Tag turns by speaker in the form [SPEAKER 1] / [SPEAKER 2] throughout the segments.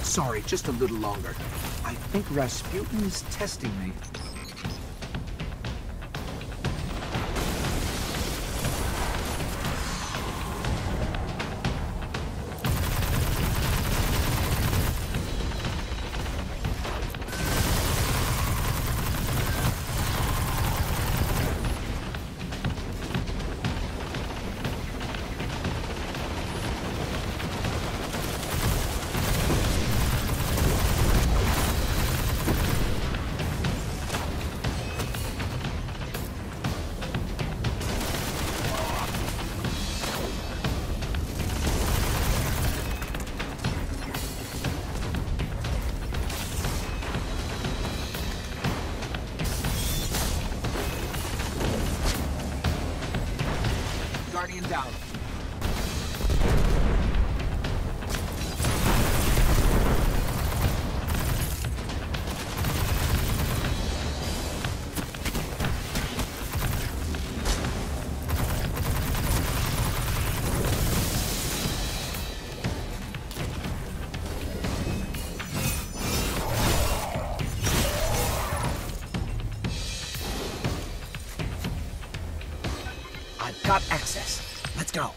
[SPEAKER 1] Sorry, just a little longer. I think Rasputin is testing me. Guardian down. I've got access. Let's go.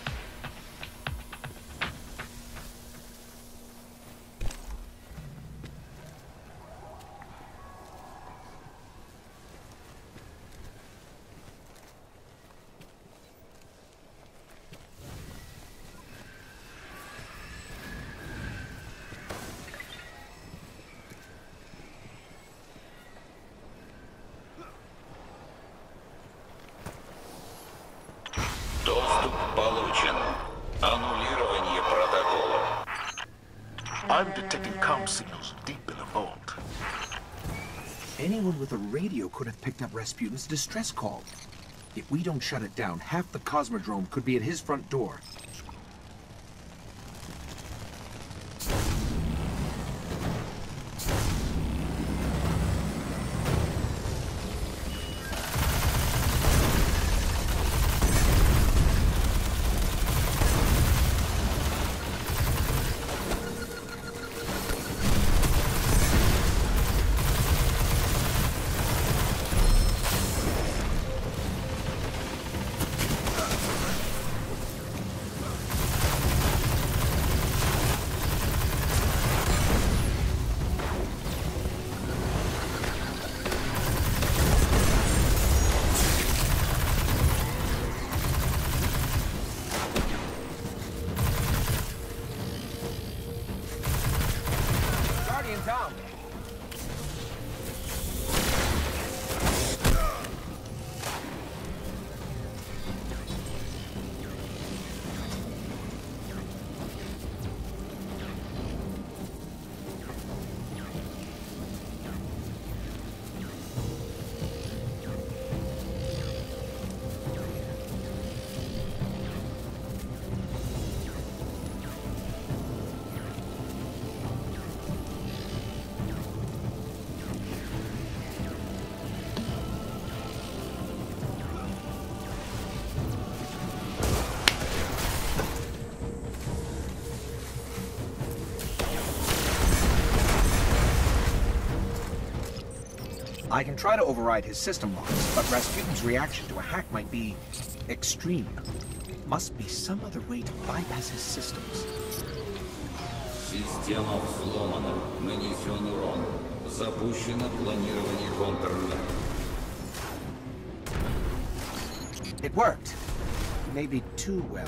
[SPEAKER 2] Доступ получен. Аннулирование протокола.
[SPEAKER 3] I'm detecting comm signals deep in the vault.
[SPEAKER 1] Anyone with a radio could have picked up Rasputin's distress call. If we don't shut it down, half the Cosmodrome could be at his front door. Down. I can try to override his system locks, but Rasputin's reaction to a hack might be extreme. Must be some other way to bypass his systems.
[SPEAKER 2] Система взломана. Нанесен урон. Запущено планирование контратаки.
[SPEAKER 1] It worked. Maybe too well.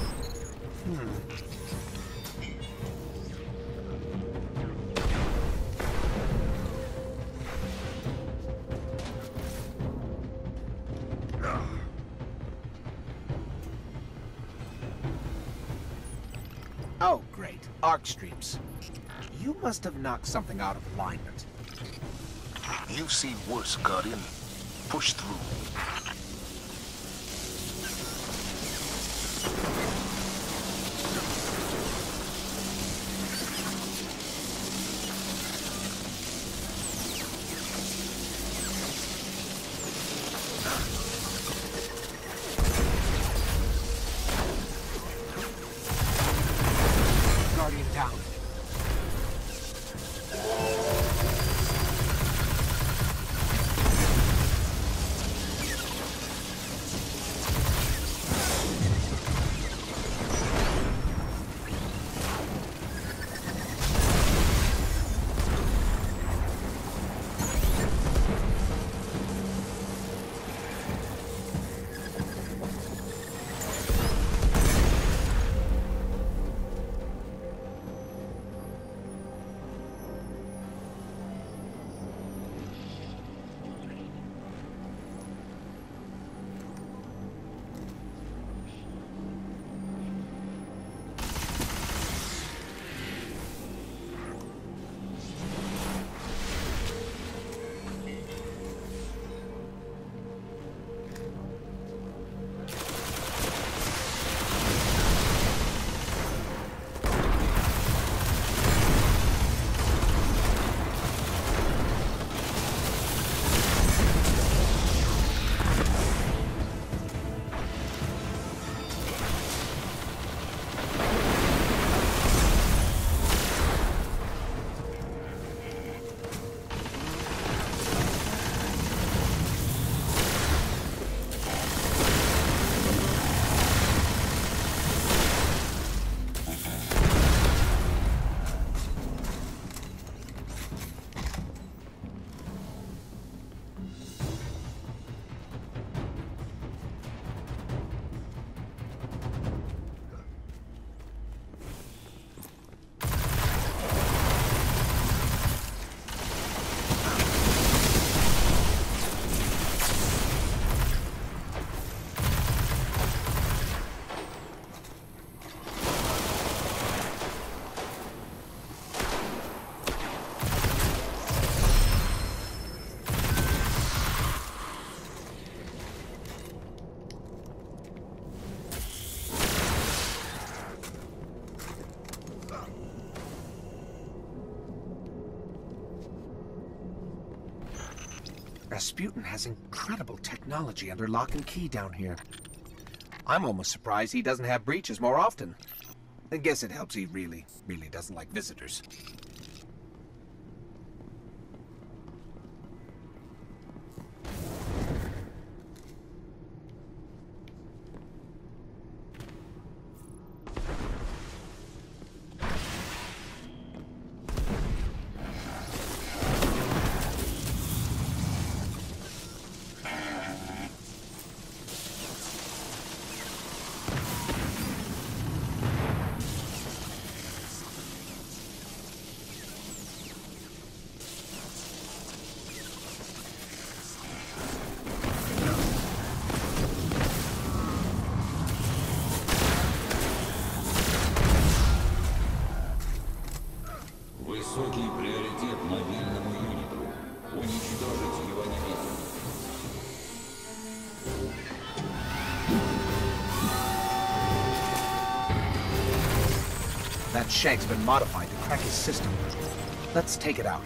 [SPEAKER 1] Oh, great. Arc streams. You must have knocked something out of alignment.
[SPEAKER 3] You've seen worse, Guardian. Push through.
[SPEAKER 1] Guardian down. Rasputin has incredible technology under lock and key down here. I'm almost surprised he doesn't have breaches more often. I guess it helps he really doesn't like visitors.
[SPEAKER 2] Высокий приоритет мобильному юниту. Уничтожить его немедленно.
[SPEAKER 1] That shank's been modified to crack his system. Let's take it out.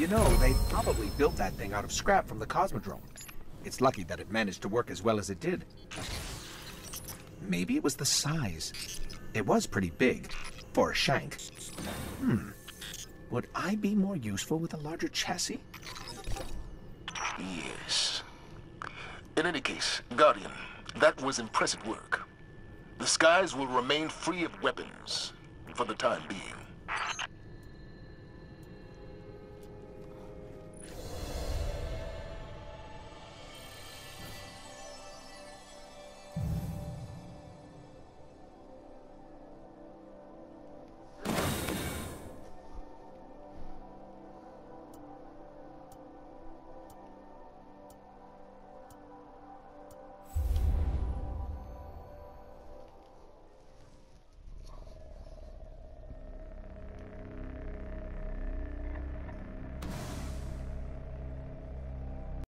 [SPEAKER 1] know, they probably built that thing out of scrap from the Cosmodrome. It's lucky that it managed to work as well as it did. Maybe it was the size. It was pretty big, for a shank. Would I be more useful with a larger chassis?
[SPEAKER 3] Yes. In any case, Guardian, that was impressive work. The skies will remain free of weapons, for the time being.